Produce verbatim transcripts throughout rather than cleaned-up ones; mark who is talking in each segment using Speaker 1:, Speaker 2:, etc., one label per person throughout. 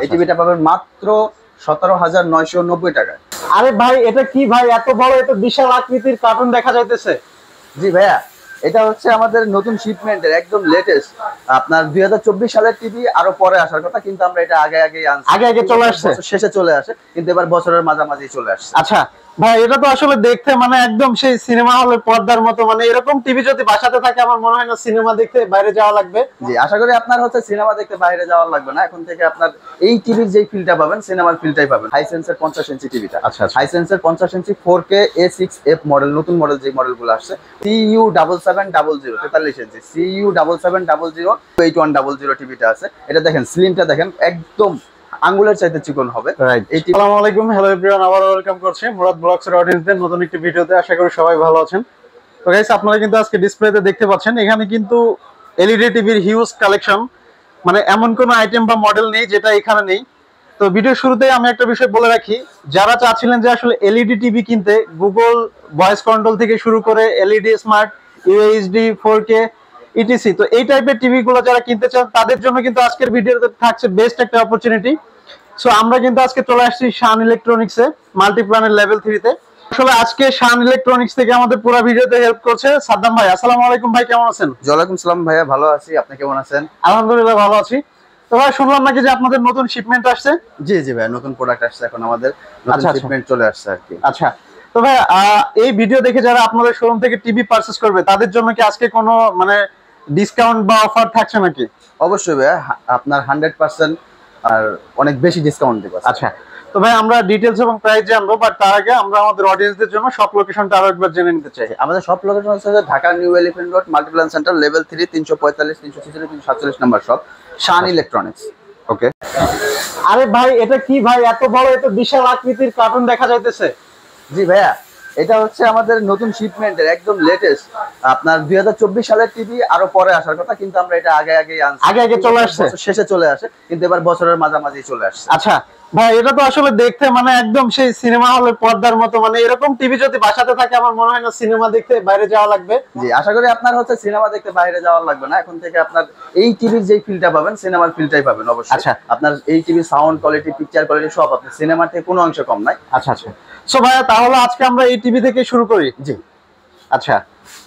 Speaker 1: এই টিভিটা পাবেন মাত্র সতেরো হাজার নয়শো নব্বই টাকায়।
Speaker 2: আরে ভাই এটা কি ভাই, এত বড় এত বিশাল আকৃতির কার্টুন দেখা যাইতেছে।
Speaker 1: জি ভাইয়া, এটা হচ্ছে আমাদের নতুন শিপমেন্টের একদম লেটেস্ট আপনার দুই হাজার চব্বিশ সালের টিভি, আরো পরে আসার কথা, কিন্তু আমরা এটা আগে আগে আনছি,
Speaker 2: আগে আগে চলে আসছে,
Speaker 1: শেষে চলে আসে, কিন্তু এবার বছরের মাঝামাঝি চলে আসছে।
Speaker 2: আচ্ছা ভাই, এটা তো আসলে দেখতে মানে একদম সেই সিনেমা হলের পর্দার মতো, মানে এরকম টিভি যদি বাসাতে থাকে আমার মনে হয় না সিনেমা দেখতে বাইরে যাওয়া লাগবে।
Speaker 1: জি, আশা করি আপনার হচ্ছে সিনেমা দেখতে বাইরে যাওয়া লাগবে না, এখন থেকে আপনার এই টিভির যেই ফিলটা পাবেন সিনেমার ফিলটাই পাবেন। হাইসেন্সের পঞ্চাশ ইঞ্চি টিভিটা,
Speaker 2: আচ্ছা
Speaker 1: হাইসেন্সের পঞ্চাশ inch four K A six F model, নতুন মডেল যে মডেলগুলো আসছে, C U double seven double zero তেতাল্লিশ inch, C U double seven double zero eight one double zero টিভিটা আছে। এটা দেখেন স্লিমটা দেখেন, একদম আঙ্গুলের চাইতে চিকন হবে।
Speaker 2: আসসালামু আলাইকুম, হ্যালো এভরিওয়ান, আবার ওয়েলকাম করছি মুরাদ ব্লগসের অডিয়েন্সদের নতুন একটি ভিডিওতে। আশা করি সবাই ভালো আছেন। তো গাইস, আপনারা কিন্তু আজকে ডিসপ্লেতে দেখতে পাচ্ছেন এখানে কিন্তু এলইডি টিভির হিউজ কালেকশন, মানে এমন কোনো আইটেম বা মডেল নেই যেটা এখানে নেই। তো ভিডিওর শুরুতেই আমি একটা বিষয় বলে রাখি, যারা চাচ্ছিলেন যে আসলে এলইডি টিভি কিনতে, গুগল ভয়েস কন্ট্রোল থেকে শুরু করে LED smart, UHD, four K ETC, তো এই টাইপের টিভি গুলো যারা কিনতে চান তাদের জন্য কিন্তু আজকের ভিডিওতে থাকছে বেস্ট একটা অপরচুনিটি। সো আমরা কিন্তু আজকে চলে আসছি শান ইলেকট্রনিক্সে, মাল্টিপ্ল্যানের লেভেল থ্রি তে। আসলে আজকে শান ইলেকট্রনিক্স থেকে আমাদের পুরো ভিডিওতে হেল্প করছে সাদ্দাম ভাই। আসসালামু আলাইকুম ভাই, কেমন আছেন?
Speaker 1: ওয়ালাইকুম সালাম ভাইয়া, ভালো আছি, আপনি কেমন আছেন?
Speaker 2: আলহামদুলিল্লাহ ভালো আছি। তো ভাই শুনলাম নাকি যে আপনাদের নতুন শিপমেন্ট আসছে?
Speaker 1: জি জি ভাই, নতুন প্রোডাক্ট আসছে, এখন আমাদের নতুন শিপমেন্ট চলে আসছে আর কি।
Speaker 2: আচ্ছা, তো ভাই এই ভিডিও দেখে যারা আপনাদের শোরুম থেকে টিভি পারচেজ করবে তাদের জন্য কি আজকে কোনো মানে ডিসকাউন্ট বা অফার থাকছে নাকি?
Speaker 1: অবশ্যই ভাইয়া, আপনার হান্ড্রেড পার্সেন্ট আর অনেক বেশি ডিসকাউন্ট দেব।
Speaker 2: আচ্ছা, তো ভাই আমরা ডিটেইলস এবং প্রাইস জানবো, বাট তার আগে আমরা আমাদের অডিয়েন্সদের জন্য শপ লোকেশনটা আরো একবার জেনে নিতে চাই।
Speaker 1: আমাদের শপ লোকেশন হচ্ছে Dhaka New Elephant Road, Multiplan Center, level three, তিনশো পঁয়তাল্লিশ, তিনশো ছেচল্লিশ, তিনশো সাতচল্লিশ number shop, Shan Electronics. Okay.
Speaker 2: আরে ভাই এটা কি ভাই, এত বড় এত বিশাল আকৃতির কার্টুন দেখা যাইতেছে।
Speaker 1: জি ভাইয়া, এটা হচ্ছে আমাদের নতুন শিপমেন্টের একদম লেটেস্ট আপনার দুই হাজার চব্বিশ সালের টিভি, আরো পরে আসার কথা, কিন্তু আমরা এটা আগে আগে আনছি,
Speaker 2: আগে আগে চলে আসছে,
Speaker 1: শেষে চলে আসে, কিন্তু এবার বছরের মাঝামাঝি চলে আসছে।
Speaker 2: আচ্ছা ভাই, এটা তো আসলে দেখতে মানে একদম সেই সিনেমা হলের পর্দার মতো, মানে এরকম টিভি যদি বাসাতে থাকে আমার মনে হয় না সিনেমা দেখতে বাইরে যাওয়া লাগবে।
Speaker 1: জি, আশা করি আপনার হচ্ছে সিনেমা দেখতে বাইরে যাওয়া লাগবে না, এখন থেকে আপনার এই টিভির যেই ফিলটা পাবেন সিনেমার ফিলটাই পাবেন অবশ্যই।
Speaker 2: আচ্ছা,
Speaker 1: আপনার এই টিভির সাউন্ড কোয়ালিটি, পিকচার কোয়ালিটি সব আপনি সিনেমার থেকে কোনো অংশ কম নাই।
Speaker 2: আচ্ছা আচ্ছা, সো ভাইয়া তাহলে আজকে আমরা এই টিভি থেকে শুরু করি।
Speaker 1: জি,
Speaker 2: আচ্ছা,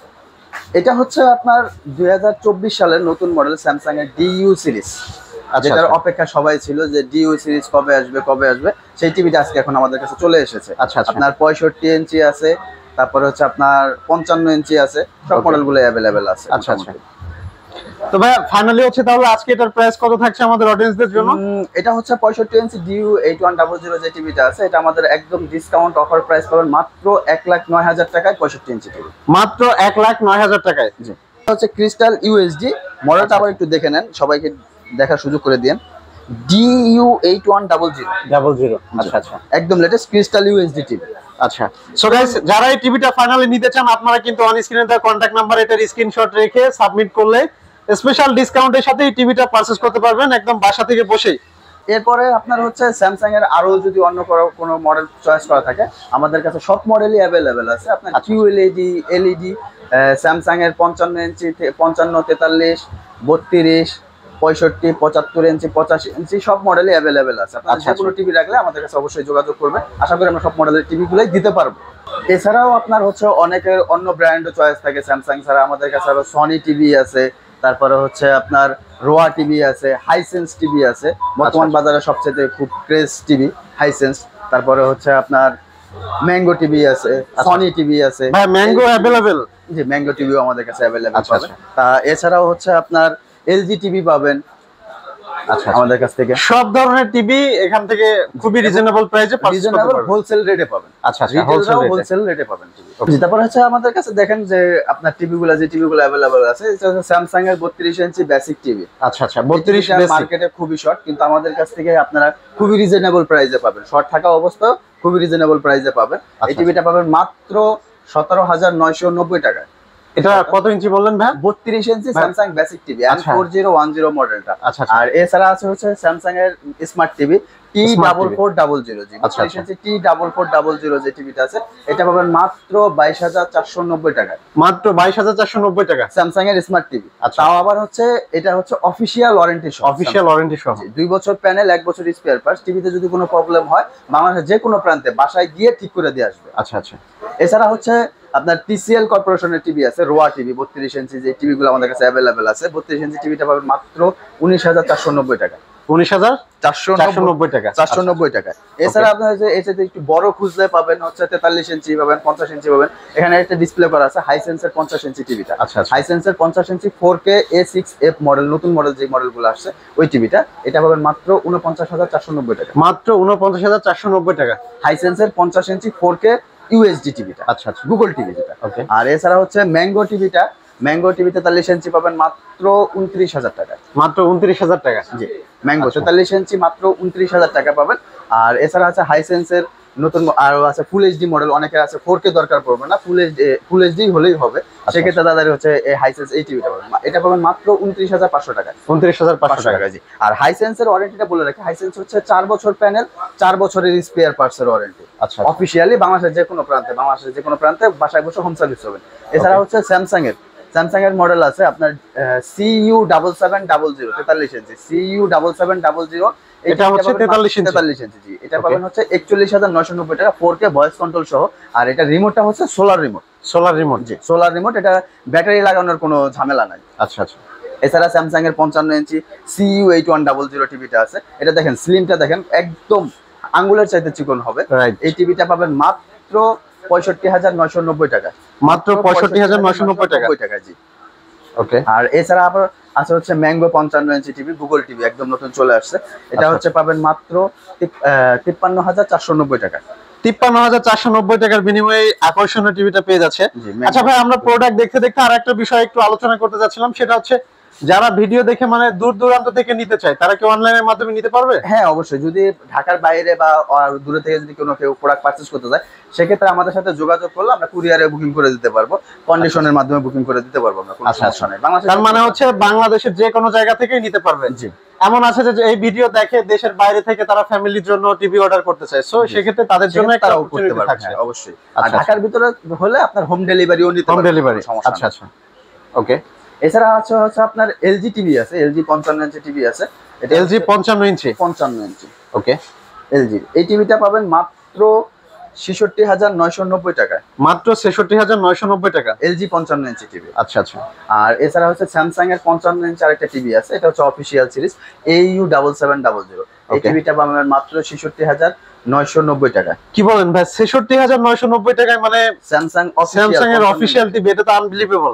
Speaker 1: এটা হচ্ছে আপনার দুই হাজার চব্বিশ সালের নতুন মডেল স্যামসাং এর ডিইউ সিরিজ, যেটার অপেক্ষা সবাই ছিল যে ডিইউ সিরিজ কবে আসবে কবে আসবে, সেই টিভিটা আজকে এখন আমাদের কাছে চলে এসেছে।
Speaker 2: আচ্ছা,
Speaker 1: আপনার পঁয়ষট্টি ইঞ্চি আছে, তারপরে হচ্ছে আপনার পঞ্চান্ন ইঞ্চি আছে, সব মডেলগুলো অ্যাভেলেবেল আছে।
Speaker 2: আচ্ছা আচ্ছা, তো ভাই ফাইনালি হচ্ছে তাহলে আজকে এটার প্রাইস কত থাকছে আমাদের অডিয়েন্সদের জন্য?
Speaker 1: এটা হচ্ছে পঁয়ষট্টি inch DU eight one double zero যে টিভিটা আছে, এটা আমাদের একদম ডিসকাউন্ট অফার প্রাইস পাবেন মাত্র এক লাখ নয় হাজার টাকায়। পঁয়ষট্টি ইঞ্চি টিভি
Speaker 2: মাত্র এক লাখ নয় হাজার টাকায়।
Speaker 1: জি, হচ্ছে ক্রিস্টাল ইউএসডি মডেলটা, আবার একটু দেখে নেন, সবাইকে দেখার সুযোগ করে দিন। DU eight one double zero
Speaker 2: double zero আচ্ছা আচ্ছা,
Speaker 1: একদম লেটেস্ট ক্রিস্টাল ইউএসডি টিভি।
Speaker 2: আচ্ছা, সো গাইস যারা এই টিভিটা ফাইনালি নিতে চান আপনারা কিন্তু অন স্ক্রিনে দেওয়া কন্টাক্ট নাম্বার এটার স্ক্রিনশট রেখে সাবমিট করলে স্পেশাল ডিসকাউন্টের সাথে এই টিভিটা পারচেজ করতে পারবেন একদম বাসা থেকে বসেই।
Speaker 1: এরপরে আপনার হচ্ছে স্যামসাং এর আরো যদি অন্য কোনো মডেল চয়েস করা থাকে, আমাদের কাছে সব মডেলই অ্যাভেলেবেল আছে। আপনার কিউএলইডি, এলইডি, স্যামসাং এর পঞ্চান্ন ইঞ্চি, পঞ্চান্ন, তেতাল্লিশ, বত্রিশ, পঁয়ষট্টি, পঁচাত্তর ইঞ্চি, পঁচাশি ইঞ্চি সব মডেলই অ্যাভেলেবেল আছে। আপনার যে কোনো টিভি রাখলে আমাদের কাছে অবশ্যই যোগাযোগ করবেন, আশা করি আমরা সব মডেলের টিভিগুলোই দিতে পারবো। এছাড়াও আপনার হচ্ছে অনেকের অন্য ব্র্যান্ডও চয়েস থাকে স্যামসাং ছাড়া, আমাদের কাছে আরো সনি টিভি আছে, তারপরে হচ্ছে আপনার রোয়া টিভি আছে, হাইসেন্স টিভি আছে, বর্তমান বাজারে সবচেয়ে খুব ক্রেজ টিভি হাইসেন্স। তারপরে হচ্ছে আপনার ম্যাঙ্গো টিভি আছে, সনি টিভি আছে।
Speaker 2: ভাই ম্যাঙ্গো अवेलेबल?
Speaker 1: জি, ম্যাঙ্গো টিভিও আমাদের কাছে अवेलेबल পাবেন। তা এছাড়াও হচ্ছে আপনার এলজি টিভি পাবেন
Speaker 2: আচ্ছা
Speaker 1: আমাদের কাছ থেকে।
Speaker 2: সব ধরনের টিভি এখান থেকে খুবই রিজনেবল প্রাইসে পারচেজ করতে পারবেন,
Speaker 1: হোলসেল রেটে পাবেন।
Speaker 2: আচ্ছা আচ্ছা, হোলসেল
Speaker 1: হোলসেল রেটে পাবেন টিভি। জি, তারপর হচ্ছে আমাদের কাছে দেখেন যে আপনার টিভিগুলো যে টিভিগুলো अवेलेबल আছে, এটা হচ্ছে স্যামসাং এর বত্রিশ ইঞ্চি বেসিক টিভি।
Speaker 2: আচ্ছা আচ্ছা, বত্রিশ
Speaker 1: মার্কেটে খুবই শর্ট, কিন্তু আমাদের কাছ থেকে আপনারা খুবই রিজনেবল প্রাইসে পাবেন, শর্ট থাকা অবস্থায় খুবই রিজনেবল প্রাইসে পাবেন। এই টিভিটা পাবেন মাত্র সতেরো হাজার নয়শো নব্বই টাকায়।
Speaker 2: এটা কত ইঞ্চি বললেন ভাই?
Speaker 1: বত্রিশ inch Samsung basic TV, N four zero one zero মডেলটা। আর এছাড়া আছে হচ্ছে স্যামসাং এর smart TV T
Speaker 2: Smart
Speaker 1: double
Speaker 2: TV.
Speaker 1: Four double zero জি
Speaker 2: আচ্ছা, আচ্ছা।
Speaker 1: T double four double zero যে টিভিটা আছে এটা পাবেন মাত্র বাইশ হাজার চারশো নব্বই টাকায়।
Speaker 2: মাত্র বাইশ হাজার চারশো নব্বই টাকা।
Speaker 1: স্যামসাং এর স্মার্ট টিভি,
Speaker 2: আচ্ছা।
Speaker 1: তাও আবার হচ্ছে এটা হচ্ছে অফিসিয়াল ওয়ারেন্টি সহ,
Speaker 2: অফিশিয়াল ওয়ারেন্টি সহ।
Speaker 1: জি, দুই বছর প্যানেল, এক বছর স্পেয়ার পার্টস। টিভিতে যদি কোনো প্রবলেম হয় বাংলাদেশের যে কোনো প্রান্তে বাসায় গিয়ে ঠিক করে দিয়ে আসবে।
Speaker 2: আচ্ছা আচ্ছা।
Speaker 1: এছাড়া হচ্ছে আপনার টিসিএল কর্পোরেশনের টিভি আছে, রোয়া টিভি বত্রিশ ইঞ্চি যে টিভিগুলো আমাদের কাছে অ্যাভেলেবেল আছে। বত্রিশ ইঞ্চি টিভিটা পাবেন মাত্র উনিশ হাজার চারশো নব্বই টাকা।
Speaker 2: উনিশ হাজার
Speaker 1: চারশো
Speaker 2: চারশো নব্বই টাকা।
Speaker 1: চারশো নব্বই টাকা। এছাড়া আপনার যে এর সাথে একটু বড় খুঁজলে পাবেন হচ্ছে তেতাল্লিশ ইঞ্চি পাবেন, পঞ্চাশ ইঞ্চি পাবেন। এখানে একটা ডিসপ্লে করা আছে হাইসেন্সের পঞ্চাশ ইঞ্চি টিভিটা।
Speaker 2: আচ্ছা আচ্ছা।
Speaker 1: হাইসেন্সের পঞ্চাশ inch four K A six F model, নতুন মডেল যে মডেলগুলো আসছে ওই টিভিটা, এটা পাবেন মাত্র উনপঞ্চাশ হাজার চারশো নব্বই টাকা।
Speaker 2: মাত্র উনপঞ্চাশ হাজার চারশো নব্বই টাকা।
Speaker 1: হাইসেন্সের পঞ্চাশ ইঞ্চি ফোর কে ইউএসডি টিভিটা,
Speaker 2: আচ্ছা আচ্ছা।
Speaker 1: গুগল টিভি যেটা।
Speaker 2: ওকে।
Speaker 1: আর এছাড়া হচ্ছে ম্যাঙ্গো টিভিটা, ম্যাঙ্গো টিভি তেতাল্লিশ ইঞ্চি পাবেন মাত্র উনত্রিশ হাজার টাকা।
Speaker 2: মাত্র উনত্রিশ হাজার টাকা।
Speaker 1: জি, ম্যাঙ্গো
Speaker 2: আচ্ছা।
Speaker 1: তেতাল্লিশ ইঞ্চি মাত্র উনত্রিশ হাজার টাকা পাবেন। আর এছাড়া আছে হাইসেন্সের নতুন আরো আছে ফুল এইচডি মডেল, অনেকের আছে ফোর কে দরকার পড়বে না, ফুল এইচডি ফুল এইচডি হলেই হবে। সেক্ষেত্রে দাদার হচ্ছে এই হাইসেন্স এই টিভিটা পাবেন, এটা পাবেন মাত্র উনত্রিশ হাজার পাঁচশো টাকা।
Speaker 2: উনত্রিশ হাজার পাঁচশো টাকা।
Speaker 1: জি। আর হাইসেন্সের ওয়ারেন্টিটা বলে রাখি, হাইসেন্স হচ্ছে চার বছর প্যানেল, চার বছরের স্পেয়ার পার্টস এর ওয়ারেন্টি।
Speaker 2: আচ্ছা।
Speaker 1: অফিসিয়ালি বাংলাদেশের যে কোনো প্রান্তে, বাংলাদেশের যে কোনো প্রান্তে বাসায় বসে হোম সার্ভিস হবে। এছাড়া হচ্ছে স্যামসাং এর স্যামসাং এর মডেল আছে আপনার CU double seven double zero তেতাল্লিশ inch, CU double seven double zero,
Speaker 2: এটা হচ্ছে তেতাল্লিশ ইঞ্চি।
Speaker 1: তেতাল্লিশ ইঞ্চি জি, এটা পাবেন হচ্ছে একচল্লিশ হাজার নয়শো নব্বই টাকা, ফোর কে ভয়েস কন্ট্রোল সহ। আর এটা রিমোটটা হচ্ছে সোলার রিমোট।
Speaker 2: Solar remote.
Speaker 1: জি, সোলার রিমোট, এটা ব্যাটারি লাগানোর কোনো ঝামেলা নাই।
Speaker 2: আচ্ছা আচ্ছা।
Speaker 1: এছাড়া স্যামসাং এর পঞ্চান্ন inch CU eight one double zero টিভিটা আছে, এটা দেখেন স্লিমটা দেখেন একদম আঙ্গুলের চাইতে চিকন হবে।
Speaker 2: রাইট।
Speaker 1: এই টিভিটা পাবেন মাত্র পঁয়ষট্টি হাজার নয়শো নব্বই টাকা।
Speaker 2: মাত্র পঁয়ষট্টি হাজার নয়শো নব্বই টাকা।
Speaker 1: টাকা জি।
Speaker 2: ওকে।
Speaker 1: আর এছাড়া আবার আছে হচ্ছে ম্যাঙ্গো পঞ্চান্ন ইঞ্চি টিভি, গুগল টিভি একদম নতুন চলে আসছে, এটা
Speaker 2: আচ্ছা।
Speaker 1: হচ্ছে পাবেন মাত্র তিপ্পান্ন হাজার চারশো নব্বই টাকা।
Speaker 2: তিপ্পান্ন হাজার চারশো নব্বই টাকার বিনিময়ে আকর্ষণীয় টিভিটা পেয়ে যাচ্ছে।
Speaker 1: জি,
Speaker 2: আচ্ছা ভাই, আমরা প্রোডাক্ট দেখতে দেখতে আর একটা বিষয় একটু আলোচনা করতে যাচ্ছিলাম, সেটা হচ্ছে যারা ভিডিও দেখে মানে দূর দূরান্ত থেকে নিতে চায় তারা কি অনলাইনের মাধ্যমে নিতে পারবে?
Speaker 1: হ্যাঁ অবশ্যই, যদি ঢাকার বাইরে বা আহ, দূরে থেকে যদি কোনো কেউ প্রোডাক্ট পারচেজ করতে চায় সেক্ষেত্রে আমাদের সাথে যোগাযোগ করলে আমরা কুরিয়ারে বুকিং করে দিতে পারবো, কন্ডিশনের মাধ্যমে বুকিং করে দিতে পারবো আমরা, কোনো
Speaker 2: আচ্ছা,
Speaker 1: সমস্যা নেই। বাংলাদেশের
Speaker 2: তার মানে হচ্ছে বাংলাদেশের যে কোনো জায়গা থেকেই নিতে পারবে।
Speaker 1: জি।
Speaker 2: এমন আছে যে এই ভিডিও দেখে দেশের বাইরে থেকে তারা ফ্যামিলির জন্য টিভি অর্ডার করতে চায়, সো সেক্ষেত্রে তাদের জন্য একটা
Speaker 1: তারাও করতে
Speaker 2: অপরচুনিটি
Speaker 1: পারবে,
Speaker 2: থাকছে।
Speaker 1: হ্যাঁ, অবশ্যই। আর
Speaker 2: আচ্ছা,
Speaker 1: ঢাকার ভিতরে হলে আপনার হোম ডেলিভারিও নিতে
Speaker 2: হোম
Speaker 1: পারবেন,
Speaker 2: ডেলিভারি।
Speaker 1: কোনো সমস্যা
Speaker 2: আচ্ছা
Speaker 1: নেই।
Speaker 2: আচ্ছা। ওকে।
Speaker 1: এছাড়া আছে হচ্ছে আপনার এলজি টিভি আছে, এলজি পঞ্চান্ন ইঞ্চি টিভি আছে, এটা
Speaker 2: এলজি পঞ্চান্ন ইঞ্চি।
Speaker 1: পঞ্চান্ন ইঞ্চি
Speaker 2: ওকে।
Speaker 1: এলজি এই টিভিটা পাবেন মাত্র ছেষট্টি হাজার নয়শো নব্বই টাকায়।
Speaker 2: মাত্র ছেষট্টি হাজার নয়শো নব্বই টাকা।
Speaker 1: এলজি পঞ্চান্ন ইঞ্চি টিভি।
Speaker 2: আচ্ছা আচ্ছা।
Speaker 1: আর এছাড়া হচ্ছে স্যামসাং এর পঞ্চান্ন ইঞ্চি আরেকটা টিভি আছে, এটা হচ্ছে official series AU double seven double zero. এই
Speaker 2: Okay.
Speaker 1: টিভিটা পাবেন মাত্র ছেষট্টি হাজার নয়শো নব্বই টাকা।
Speaker 2: কি বলেন ভাই, ছেষট্টি হাজার নয়শো নব্বই টাকায় মানে
Speaker 1: স্যামসাং
Speaker 2: স্যামসাং এর অফিসিয়াল টিভি, এটা তো আনবিলিভেবল।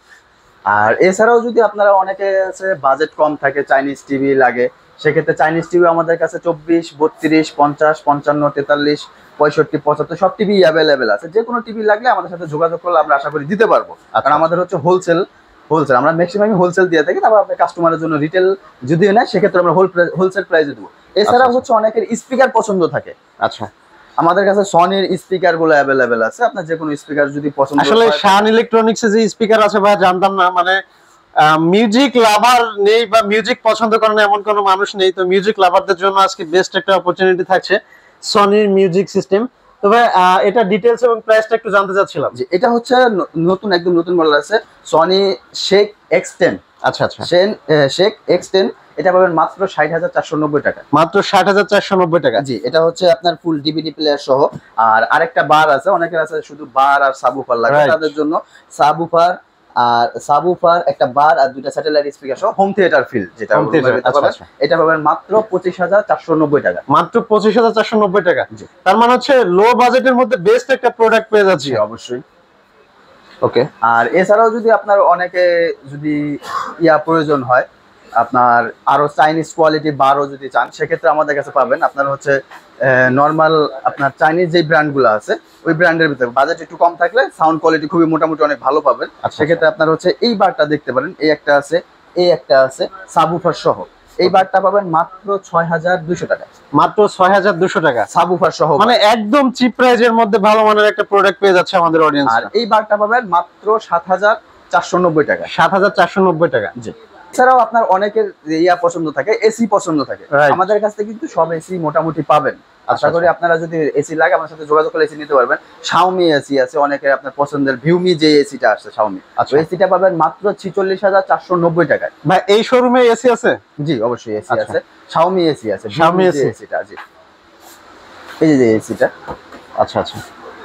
Speaker 1: আর এছাড়াও যদি আপনারা অনেকে আছে বাজেট কম থাকে, চাইনিজ টিভি লাগে, সেক্ষেত্রে চাইনিজ টিভি আমাদের কাছে চব্বিশ, বত্রিশ, পঞ্চাশ, পঞ্চান্ন, তেতাল্লিশ, পঁয়ষট্টি, পঁচাত্তর সব টিভি অ্যাভেলেবেল আছে। যে কোনো টিভি লাগলে আমাদের সাথে যোগাযোগ করলে আমরা আশা করি দিতে পারবো, কারণ আমাদের হচ্ছে হোলসেল হোলসেল আমরা ম্যাক্সিমাম হোলসেল দিয়ে থাকি। তারপর আপনার কাস্টমারের জন্য রিটেল যদি নেয় সেক্ষেত্রে আমরা হোল হোলসেল প্রাইসে দেবো। এছাড়াও হচ্ছে অনেকের স্পিকার পছন্দ থাকে,
Speaker 2: আচ্ছা,
Speaker 1: আমাদের কাছে সনির স্পিকার গুলো অ্যাভেলেবেল আছে, আপনার যে কোনো স্পিকার যদি পছন্দ
Speaker 2: আসলে শান ইলেকট্রনিক্স এর যে স্পিকার আছে ভাই জানতাম না, মানে মিউজিক লাভার নেই বা মিউজিক পছন্দ করেন এমন কোনো মানুষ নেই, তো মিউজিক লাভারদের জন্য আজকে বেস্ট একটা অপরচুনিটি থাকছে সনির মিউজিক সিস্টেম। তবে এটা ডিটেইলস এবং প্রাইসটা একটু জানতে চাচ্ছিলাম।
Speaker 1: যে এটা হচ্ছে ন- নতুন একদম নতুন মডেল আছে সনি শেক এক্স টেন।
Speaker 2: আচ্ছা আচ্ছা।
Speaker 1: সেন শেক এক্স টেন এটা পাবেন মাত্র ষাট হাজার চারশো নব্বই টাকা।
Speaker 2: মাত্র ষাট হাজার চারশো নব্বই টাকা।
Speaker 1: জি, এটা হচ্ছে আপনার ফুল ডিভিডি প্লেয়ার সহ। আর আরেকটা বার আছে, অনেকের আছে শুধু বার আর সাবউফার লাগে,
Speaker 2: Right.
Speaker 1: তাদের জন্য সাবউফার আর সাবউফার একটা বার আর দুইটা স্যাটেলাইট স্পিকার সহ হোম থিয়েটার ফিল যেটা
Speaker 2: Home theater,
Speaker 1: বলতে
Speaker 2: আচ্ছা,
Speaker 1: পারবেন,
Speaker 2: আচ্ছা।
Speaker 1: এটা পাবেন মাত্র পঁচিশ হাজার চারশো নব্বই টাকা।
Speaker 2: মাত্র পঁচিশ হাজার চারশো নব্বই টাকা।
Speaker 1: জি।
Speaker 2: তার মানে হচ্ছে লো বাজেটের মধ্যে বেস্ট একটা প্রোডাক্ট পেয়ে যাচ্ছি।
Speaker 1: জি অবশ্যই।
Speaker 2: ওকে।
Speaker 1: আর এছাড়াও যদি আপনার অনেকে যদি ইয়া প্রয়োজন হয়, আপনার আরো চাইনিজ কোয়ালিটি বারও যদি চান সেক্ষেত্রে আমাদের কাছে পাবেন। আপনার হচ্ছে নর্মাল আপনার চাইনিজ যে ব্র্যান্ডগুলো আছে ওই ব্র্যান্ডের ভিতরে বাজেট একটু কম থাকলে সাউন্ড কোয়ালিটি খুবই মোটামুটি অনেক ভালো পাবেন।
Speaker 2: আচ্ছা।
Speaker 1: সেক্ষেত্রে আপনার হচ্ছে এই বারটা দেখতে পারেন, এই একটা আছে, এই একটা আছে সাবউফার সহ। এই বারটা পাবেন মাত্র ছয় হাজার দুইশো টাকা।
Speaker 2: মাত্র ছয় হাজার দুশো টাকা
Speaker 1: সাবউফার সহ,
Speaker 2: মানে একদম চিপ প্রাইজের মধ্যে ভালো মানের একটা প্রোডাক্ট পেয়ে যাচ্ছে আমাদের অডিয়েন্স।
Speaker 1: আর এই বারটা পাবেন মাত্র সাত হাজার চারশো নব্বই টাকা।
Speaker 2: সাত হাজার চারশো নব্বই টাকা।
Speaker 1: জি। এছাড়াও আপনার অনেকের ইয়া পছন্দ থাকে, এসি পছন্দ থাকে,
Speaker 2: Right.
Speaker 1: আমাদের কাছ থেকে কিন্তু সব এসি মোটামুটি পাবেন। আশা করি আপনারা যদি এসি লাগে আমার সাথে যোগাযোগ করে এসি নিতে পারবেন। শাওমি এসি আছে অনেকের আপনার পছন্দের, ভিউমি যে এসিটা আসছে শাওমি,
Speaker 2: আচ্ছা।
Speaker 1: ওই এসিটা পাবেন মাত্র ছিচল্লিশ হাজার চারশো নব্বই টাকায়।
Speaker 2: ভাই এই শোরুমে এসি আছে?
Speaker 1: জি অবশ্যই এসি
Speaker 2: আচ্ছা।
Speaker 1: আছে, শাওমি এসি আছে,
Speaker 2: Xiaomi
Speaker 1: Vumi
Speaker 2: এসি।
Speaker 1: যে এসিটা। জি এই যে এসিটা।
Speaker 2: আচ্ছা আচ্ছা।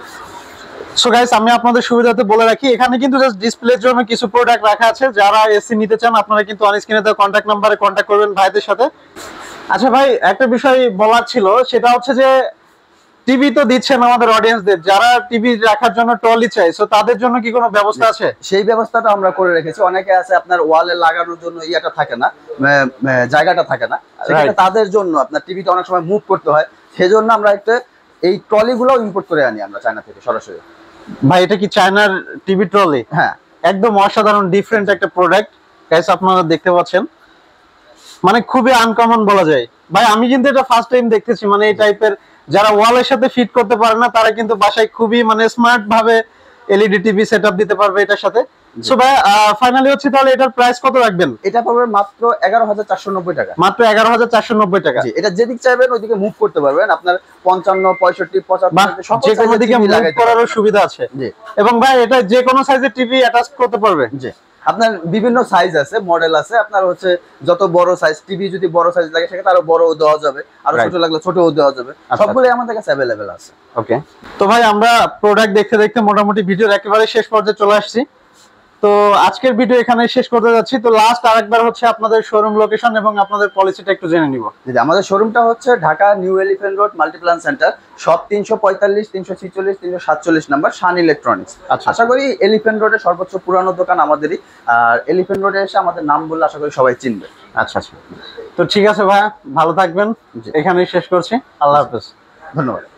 Speaker 2: সো গাইস আমি আপনাদের সুবিধাতে বলে রাখি, এখানে কিন্তু জাস্ট ডিসপ্লের জন্য কিছু প্রোডাক্ট রাখা আছে। যারা এসি নিতে চান আপনারা কিন্তু অন স্ক্রিনে দেওয়া কন্ট্যাক্ট নাম্বারে কন্ট্যাক্ট করবেন ভাইদের সাথে। আচ্ছা ভাই, একটা বিষয় বলার ছিল, সেটা হচ্ছে যে টিভি তো দিচ্ছেন আমাদের অডিয়েন্সদের, যারা টিভি রাখার জন্য ট্রলি চাই, সো তাদের জন্য কি কোনো ব্যবস্থা আছে?
Speaker 1: সেই ব্যবস্থাটা আমরা করে রেখেছি। অনেকে আছে আপনার ওয়ালে লাগানোর জন্য ইয়াটা থাকে না, আহ, আহ, জায়গাটা থাকে না, সেক্ষেত্রে
Speaker 2: Right.
Speaker 1: তাদের জন্য আপনার টিভিটা অনেক সময় মুভ করতে হয়, সেজন্য আমরা একটা এই ট্রলি গুলো ইম্পোর্ট করে আনি আমরা চায়না থেকে সরাসরি।
Speaker 2: ভাই এটা কি চায়নার টিভি ট্রলি?
Speaker 1: হ্যাঁ
Speaker 2: একদম অসাধারণ ডিফারেন্ট একটা প্রোডাক্ট গাইস, আপনারা দেখতে পাচ্ছেন, মানে খুবই আনকমন বলা যায়। ভাই আমি কিন্তু এটা ফার্স্ট টাইম দেখতেছি, মানে এই টাইপের যারা ওয়ালের সাথে ফিট করতে পারে না তারা কিন্তু বাসায় খুবই মানে স্মার্ট ভাবে এলইডি টিভি সেটআপ দিতে পারবে এটার সাথে। সো ভাই ফাইনালি হচ্ছে তাহলে এটার প্রাইস কত রাখবেন?
Speaker 1: এটা পড়বে মাত্র এগারো হাজার চারশো নব্বই টাকা।
Speaker 2: মাত্র এগারো হাজার চারশো নব্বই টাকা।
Speaker 1: জি, এটা যেদিক চাইবেন ওইদিকে মুভ করতে পারবেন, আপনার পঞ্চান্ন পঁয়ষট্টি
Speaker 2: বাহ,
Speaker 1: পঁচাত্তর সকল
Speaker 2: যে কোনো
Speaker 1: size এর
Speaker 2: দিকে
Speaker 1: টিভি
Speaker 2: মুভ
Speaker 1: লাগাইতে
Speaker 2: করারও
Speaker 1: পারবেন।
Speaker 2: সুবিধা আছে।
Speaker 1: জি
Speaker 2: এবং ভাই এটা যে কোনো সাইজের টিভি অ্যাটাচ করতে পারবে।
Speaker 1: জি, আপনার বিভিন্ন সাইজ আছে, মডেল আছে, আপনার হচ্ছে যত বড় সাইজ টিভি যদি বড় সাইজ লাগে সেক্ষেত্রে আরো বড়ও দেওয়া যাবে, আরো
Speaker 2: Right.
Speaker 1: ছোট লাগলে ছোটও দেওয়া যাবে,
Speaker 2: আচ্ছা।
Speaker 1: সবগুলোই আমাদের কাছে অ্যাভেলেবেল আছে।
Speaker 2: ওকে, তো ভাই আমরা প্রোডাক্ট দেখতে দেখতে মোটামুটি ভিডিওর একেবারে শেষ পর্যায়ে চলে আসছি। তো আজকের ভিডিও এখানে শেষ করতে যাচ্ছি। তো লাস্ট আরেকবার হচ্ছে আপনাদের শোরুম লোকেশন এবং আপনাদের পলিসিটা একটু জেনে নিব।
Speaker 1: জি, আমাদের শোরুমটা হচ্ছে Dhaka New Elephant Road Multiplan Center, shop তিনশো পঁয়তাল্লিশ তিনশো ছিচল্লিশ তিনশো সাতচল্লিশ নাম্বার, শান ইলেকট্রনিক্স।
Speaker 2: আচ্ছা।
Speaker 1: আশা করি এলিফ্যান্ট রোডের সর্বোচ্চ পুরানো দোকান আমাদেরই, আর এলিফ্যান্ট রোডে এসে আমাদের নাম বললে আশা করি সবাই চিনবে।
Speaker 2: আচ্ছা আচ্ছা, তো ঠিক আছে ভাইয়া, ভালো থাকবেন,
Speaker 1: জি।
Speaker 2: এখানেই শেষ করছি। আল্লাহ হাফেজ।
Speaker 1: ধন্যবাদ।